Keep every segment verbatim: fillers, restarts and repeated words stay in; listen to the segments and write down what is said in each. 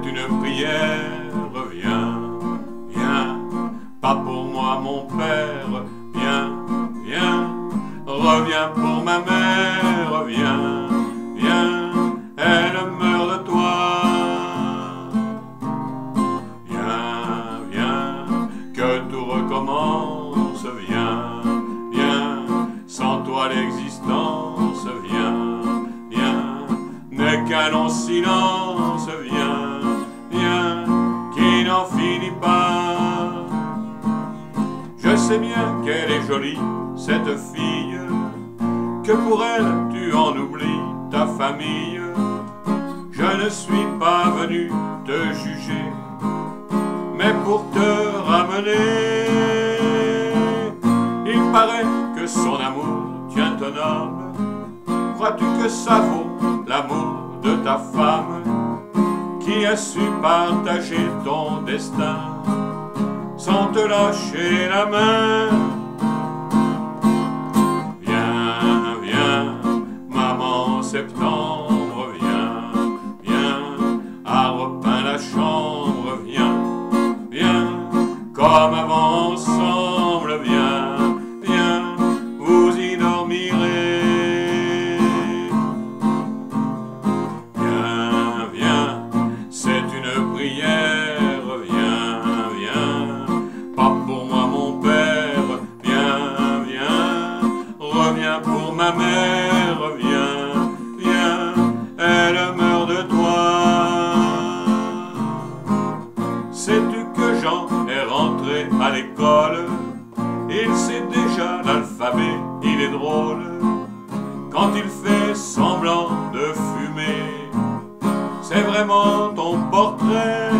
une prière, viens, viens, pas pour moi mon père, viens, viens, reviens pour ma mère, viens, viens, elle meurt de toi. Viens, viens, que tout recommence, viens, viens, sans toi l'existence, viens, viens, n'est qu'un long silence, viens, viens, qui n'en finit pas. Je sais bien qu'elle est jolie, cette fille, que pour elle tu en oublies ta famille. Je ne suis pas venu te juger, mais pour te ramener. Il paraît que son amour tient ton âme. Crois-tu que ça vaut l'amour de ta femme, qui a su partager ton destin sans te lâcher la main? Viens, viens, maman septembre, viens, viens, à repeindre la chambre, viens, viens, comme avant ensemble, viens, viens, vous y dormirez. Viens, viens, c'est une prière, viens, viens, pas pour moi mon père, viens, viens, reviens pour ma mère, viens, viens, elle meurt de toi. Sais-tu que Jean est rentré à l'école? Il sait déjà l'alphabet, il est drôle quand il fait semblant de fumer. C'est vraiment ton portrait.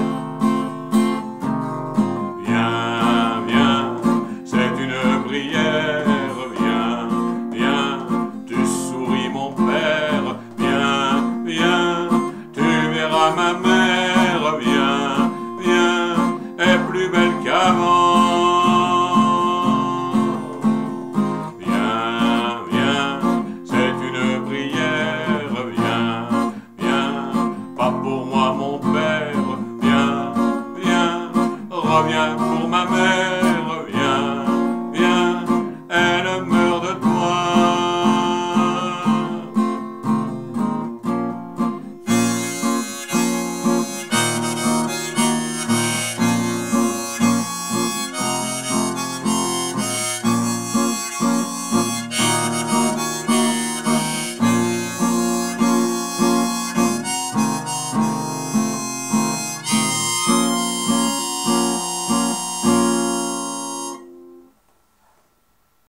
Viens, viens, c'est une prière, viens, viens, tu souris mon père, viens, viens, tu verras ma mère, viens, viens, est plus belle qu'avant. Viens, viens, c'est une prière, viens, viens, pas pour moi mon père, viens, viens, reviens